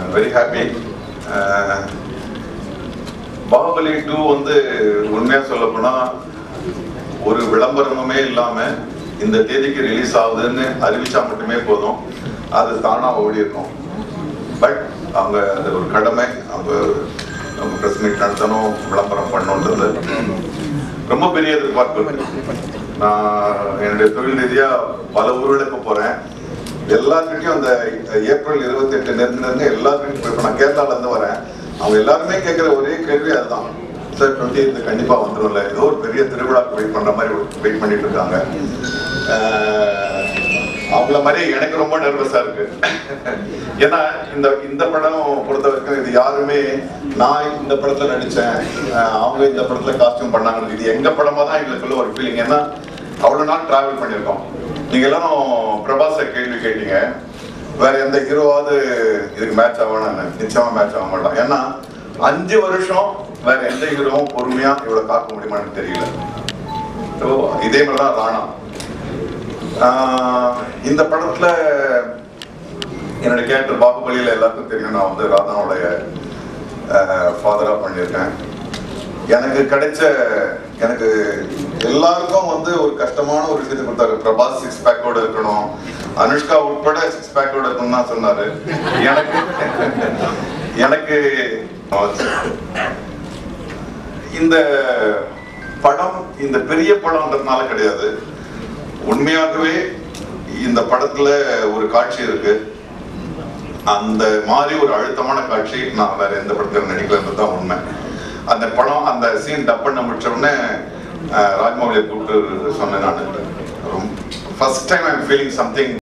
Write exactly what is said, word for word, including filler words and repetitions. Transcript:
Very happy. Baahubali two வந்து உண்மையா சொல்ல போனா ஒரு விளம்பரமுமே இல்லாம இந்த தேதிக்கு ரிலீஸ் ஆகுதுன்னு அறிவிச்சா மட்டுமே போதும், அது தானா ஓடி இருக்கும். பட் அவங்க அது ஒரு கடமை, அவங்க அவங்க ப்ரெஸ் மீட் நடத்தணும், விளம்பரம் பண்ணணுன்றது ரொம்ப பெரிய எதிர்பார்ப்பு இருக்கு. நான் என்னுடைய தொழில் ரீதியா பல ஊர்களுக்கு போறேன். எல்லாத்துக்கிட்டையும் அந்த ஏப்ரல் இருபத்தி எட்டு நெருங்க நெருங்க எல்லாத்துக்கிட்டையும் இப்போ நான் கேரளால இருந்து வரேன். அவங்க எல்லாருமே கேட்குற ஒரே கேள்வி அதுதான், சார் டுவெண்ட்டி எய்த் கண்டிப்பா வந்துடும்ல, ஏதோ ஒரு பெரிய திருவிழாக்கு வெயிட் பண்ற மாதிரி வெயிட் பண்ணிட்டு இருக்காங்க. அவங்கள மாதிரி எனக்கு ரொம்ப நர்வஸா இருக்கு. ஏன்னா இந்த இந்த படம் பொறுத்த வரைக்கும் இது யாருமே நான் இந்த படத்துல நடிச்சேன், அவங்க இந்த படத்துல காஸ்டியூம் பண்ணாங்க, இது எங்க படமா தான் எங்களுக்குள்ள ஒரு ஃபீலிங். ஏன்னா அவ்வளவு நாள் டிராவல் பண்ணியிருக்கோம். நீங்க எல்லாரும் பிரபாஸை கேள்வி கேட்டீங்க, வேற எந்த ஹீரோவாவது இதுக்கு மேட்ச் ஆகணும்னு, நிச்சயமா மேட்ச் ஆக மாட்டோம். ஏன்னா அஞ்சு வருஷம் வேற எந்த ஹீரோவும் பொறுமையா இவ்வளவு காக்க முடியுமான்னு தெரியல. இதே மாதிரிதான் ராணா. இந்த படத்துல என்னோட கேரக்டர் பாகுபலியில எல்லாருக்கும் தெரியும், நான் வந்து ராதாவுடைய ஃபாதரா பண்ணியிருக்கேன். எனக்கு கிடைச்ச எனக்கு எல்லாருக்கும் வந்து ஒரு கஷ்டமான ஒரு விஷயத்தை கொடுத்தாரு. பிரபாஸ் சிக்ஸ் பேக்கோட இருக்கணும், அனுஷ்கா உட்பட சிக்ஸ் பேக்கோட இருக்கணும் தான் சொன்னாரு. எனக்கு எனக்கு இந்த படம் இந்த பெரிய படம்ன்றதுனால கிடையாது, உண்மையாகவே இந்த படத்துல ஒரு காட்சி இருக்கு, அந்த மாதிரி ஒரு அழுத்தமான காட்சி நான் வேற எந்த படத்துல நடிக்கலன்றது தான் உண்மை. அந்த படம் அந்த சீன் டப் பண்ண முடிச்ச உடனே ராஜ்மௌலியை கூப்பிட்டு சொன்னேன், நான் first time I am feeling something